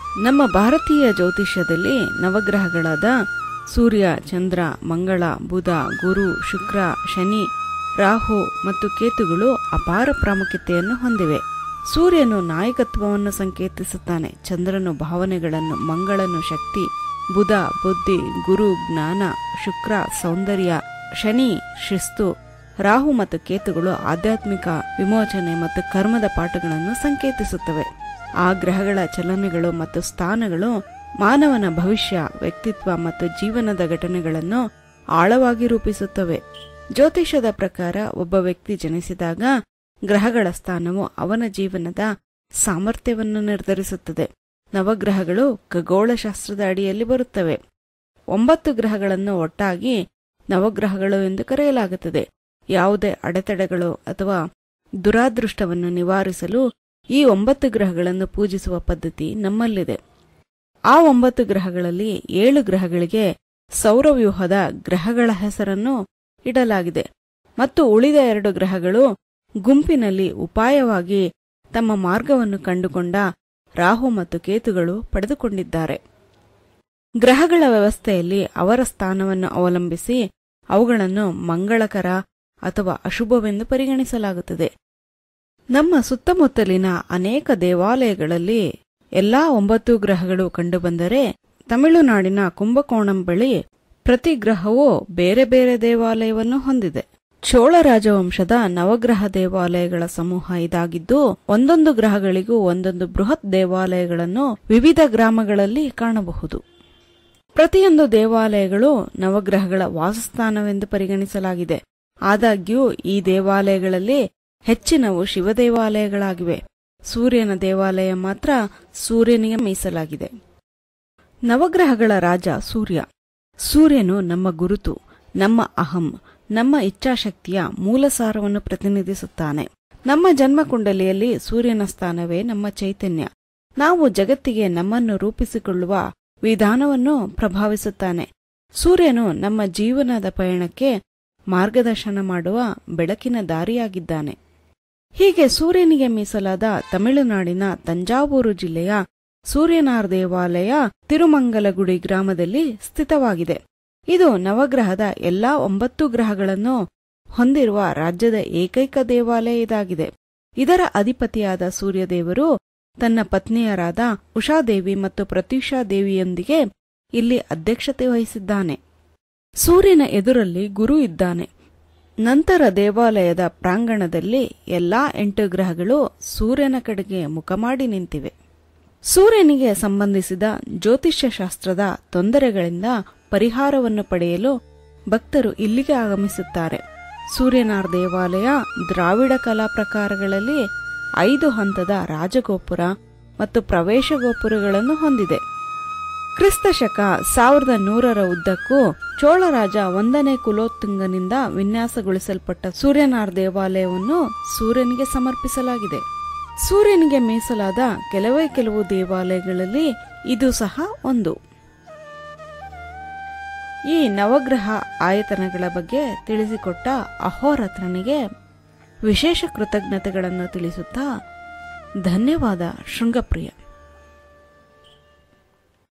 ನಮ್ಮ ಭಾರತೀಯ ಜ್ಯೋತಿಷ್ಯದಲ್ಲಿ ನವಗ್ರಹಗಳಾದ ಸೂರ್ಯ, ಚಂದ್ರ, ಮಂಗಳ, ಬುಧ, ಗುರು, ಶುಕ್ರ, ಶನಿ, ರಾಹು ಮತ್ತು ಕೇತುಗಳು ಅಪಾರ ಪ್ರಾಮುಖ್ಯತೆಯನ್ನು ಹೊಂದಿವೆ. ಸೂರ್ಯನು ನಾಯಕತ್ವವನ್ನು ಸಂಕೇತಿಸುತ್ತಾನೆ, ಚಂದ್ರನು ಭಾವನೆಗಳನ್ನು, ಮಂಗಳನು ಶಕ್ತಿ, ಬುಧ ಬುದ್ಧಿ, ಗುರು ಜ್ಞಾನ, ಶುಕ್ರ ಸೌಂದರ್ಯ, ಶನಿ ಶಿಸ್ತು, ರಾಹು ಮತ್ತು ಕೇತುಗಳು ಆಧ್ಯಾತ್ಮಿಕ ವಿಮೋಚನೆ ಮತ್ತು ಕರ್ಮದ ಪಾಠಗಳನ್ನು ಸಂಕೇತಿಸುತ್ತವೆ. ಆ ಗ್ರಹಗಳ ಚಲನೆಗಳು ಮತ್ತು ಸ್ಥಾನಗಳು ಮಾನವನ ಭವಿಷ್ಯ, ವ್ಯಕ್ತಿತ್ವ ಮತ್ತು ಜೀವನದ ಘಟನೆಗಳನ್ನು ಆಳವಾಗಿ ರೂಪಿಸುತ್ತವೆ. ಜ್ಯೋತಿಷ್ಯದ ಪ್ರಕಾರ ಒಬ್ಬ ವ್ಯಕ್ತಿ ಜನಿಸಿದಾಗ ಗ್ರಹಗಳ ಸ್ಥಾನವು ಅವನ ಜೀವನದ ಸಾಮರ್ಥ್ಯವನ್ನು ನಿರ್ಧರಿಸುತ್ತದೆ. ನವಗ್ರಹಗಳು ಖಗೋಳಶಾಸ್ತ್ರದ ಅಡಿಯಲ್ಲಿ ಬರುತ್ತವೆ. 9 ಗ್ರಹಗಳನ್ನು ಒಟ್ಟಾಗಿ ನವಗ್ರಹಗಳು ಎಂದು ಕರೆಯಲಾಗುತ್ತದೆ. ಯಾವುದೇ ಅಡೆತಡೆಗಳು ಅಥವಾ ದುರಾದೃಷ್ಟವನ್ನು ನಿವಾರಿಸಲು ಈ 9 ಗ್ರಹಗಳನ್ನು ಪೂಜಿಸುವ ಪದ್ಧತಿ ನಮ್ಮಲ್ಲಿದೆ. ಆ 9 ಗ್ರಹಗಳಲ್ಲಿ 7 ಗ್ರಹಗಳಿಗೆ ಸೌರವ್ಯೂಹದ ಗ್ರಹಗಳ ಹೆಸರನ್ನು ಇಡಲಾಗಿದೆ ಮತ್ತು ಉಳಿದ 2 ಗ್ರಹಗಳು ಗುಂಪಿನಲ್ಲಿ ಉಪಾಯವಾಗಿ ತಮ್ಮ ಮಾರ್ಗವನ್ನು ಕಂಡುಕೊಂಡ ರಾಹು ಮತ್ತು ಕೇತುಗಳು ಪಡೆದುಕೊಂಡಿದ್ದಾರೆ. ಗ್ರಹಗಳ ವ್ಯವಸ್ಥೆಯಲ್ಲಿ ಅವರ ಸ್ಥಾನವನ್ನು ಅವಲಂಬಿಸಿ ಅವುಗಳನ್ನು ಮಂಗಳಕರ ಅಥವಾ ಅಶುಭವೆಂದು ಪರಿಗಣಿಸಲಾಗುತ್ತದೆ. ನಮ್ಮ ಸುತ್ತಮುತ್ತಲಿನ ಅನೇಕ ದೇವಾಲಯಗಳಲ್ಲಿ ಎಲ್ಲಾ 9 ಗ್ರಹಗಳು ಕಂಡುಬಂದರೆ, ತಮಿಳುನಾಡಿನ ಕುಂಭಕೋಣಂ ಬಳಿ ಪ್ರತಿ ಗ್ರಹವೂ ಬೇರೆ ಬೇರೆ ದೇವಾಲಯವನ್ನು ಹೊಂದಿದೆ. ಚೋಳ ರಾಜವಂಶದ ನವಗ್ರಹ ದೇವಾಲಯಗಳ ಸಮೂಹ ಇದಾಗಿದ್ದು, ಒಂದೊಂದು ಗ್ರಹಗಳಿಗೂ ಒಂದೊಂದು ಬೃಹತ್ ದೇವಾಲಯಗಳನ್ನು ವಿವಿಧ ಗ್ರಾಮಗಳಲ್ಲಿ ಕಾಣಬಹುದು. ಪ್ರತಿಯೊಂದು ದೇವಾಲಯಗಳು ನವಗ್ರಹಗಳ ವಾಸಸ್ಥಾನವೆಂದು ಪರಿಗಣಿಸಲಾಗಿದೆ. ಆದಾಗ್ಯೂ ಈ ದೇವಾಲಯಗಳಲ್ಲಿ ಹೆಚ್ಚಿನವು ಶಿವದೇವಾಲಯಗಳಾಗಿವೆ. ಸೂರ್ಯನ ದೇವಾಲಯ ಮಾತ್ರ ಸೂರ್ಯನಿಗೆ ಮೀಸಲಾಗಿದೆ. ನವಗ್ರಹಗಳ ರಾಜ ಸೂರ್ಯ. ಸೂರ್ಯನು ನಮ್ಮ ಗುರುತು, ನಮ್ಮ ಅಹಂ, ನಮ್ಮ ಇಚ್ಛಾಶಕ್ತಿಯ ಮೂಲಸಾರವನ್ನು ಪ್ರತಿನಿಧಿಸುತ್ತಾನೆ. ನಮ್ಮ ಜನ್ಮಕುಂಡಲಿಯಲ್ಲಿ ಸೂರ್ಯನ ಸ್ಥಾನವೇ ನಮ್ಮ ಚೈತನ್ಯ. ನಾವು ಜಗತ್ತಿಗೆ ನಮ್ಮನ್ನು ರೂಪಿಸಿಕೊಳ್ಳುವ ವಿಧಾನವನ್ನು ಪ್ರಭಾವಿಸುತ್ತಾನೆ. ಸೂರ್ಯನು ನಮ್ಮ ಜೀವನದ ಪಯಣಕ್ಕೆ ಮಾರ್ಗದರ್ಶನ ಮಾಡುವ ಬೆಳಕಿನ ದಾರಿಯಾಗಿದ್ದಾನೆ. ಹೀಗೆ ಸೂರ್ಯನಿಗೆ ಮೀಸಲಾದ ತಮಿಳುನಾಡಿನ ತಂಜಾವೂರು ಜಿಲ್ಲೆಯ ಸೂರ್ಯನಾರ್ ದೇವಾಲಯ ತಿರುಮಂಗಲಗುಡಿ ಗ್ರಾಮದಲ್ಲಿ ಸ್ಥಿತವಾಗಿದೆ. ಇದು ನವಗ್ರಹದ ಎಲ್ಲಾ 9 ಗ್ರಹಗಳನ್ನು ಹೊಂದಿರುವ ರಾಜ್ಯದ ಏಕೈಕ ದೇವಾಲಯ ಇದಾಗಿದೆ. ಇದರ ಅಧಿಪತಿಯಾದ ಸೂರ್ಯದೇವರು ತನ್ನ ಪತ್ನಿಯರಾದ ಉಷಾದೇವಿ ಮತ್ತು ಪ್ರತ್ಯೂಷಾದೇವಿಯೊಂದಿಗೆ ಇಲ್ಲಿ ಅಧ್ಯಕ್ಷತೆ ವಹಿಸಿದ್ದಾನೆ. ಸೂರ್ಯನ ಎದುರಲ್ಲಿ ಗುರು ಇದ್ದಾನೆ. ನಂತರ ದೇವಾಲಯದ ಪ್ರಾಂಗಣದಲ್ಲಿ ಎಲ್ಲಾ 8 ಗ್ರಹಗಳು ಸೂರ್ಯನ ಕಡೆಗೆ ಮುಖ ಮಾಡಿ ನಿಂತಿವೆ. ಸೂರ್ಯನಿಗೆ ಸಂಬಂಧಿಸಿದ ಜ್ಯೋತಿಷ್ಯ ಶಾಸ್ತ್ರದ ತೊಂದರೆಗಳಿಂದ ಪರಿಹಾರವನ್ನು ಪಡೆಯಲು ಭಕ್ತರು ಇಲ್ಲಿಗೆ ಆಗಮಿಸುತ್ತಾರೆ. ಸೂರ್ಯನಾರ್ ದೇವಾಲಯ ದ್ರಾವಿಡ ಕಲಾ ಪ್ರಕಾರಗಳಲ್ಲಿ 5 ಹಂತದ ರಾಜಗೋಪುರ ಮತ್ತು ಪ್ರವೇಶ ಗೋಪುರಗಳನ್ನು ಹೊಂದಿದೆ. ಕ್ರಿಸ್ತಶಕ 1100ರ ಉದ್ದಕ್ಕೂ ಚೋಳರಾಜ 1ನೇ ಕುಲೋತ್ತುಂಗನಿಂದ ವಿನ್ಯಾಸಗೊಳಿಸಲ್ಪಟ್ಟ ಸೂರ್ಯನಾರ್ ದೇವಾಲಯವನ್ನು ಸೂರ್ಯನಿಗೆ ಸಮರ್ಪಿಸಲಾಗಿದೆ. ಸೂರ್ಯನಿಗೆ ಮೀಸಲಾದ ಕೆಲವು ದೇವಾಲಯಗಳಲ್ಲಿ ಇದು ಸಹ ಒಂದು. ಈ ನವಗ್ರಹ ಆಯತನಗಳ ಬಗ್ಗೆ ತಿಳಿಸಿಕೊಟ್ಟ ಅಹೋರಾತ್ರನಿಗೆ ವಿಶೇಷ ಕೃತಜ್ಞತೆಗಳನ್ನು ತಿಳಿಸುತ್ತಾ ಧನ್ಯವಾದ ಶೃಂಗಪ್ರಿಯ.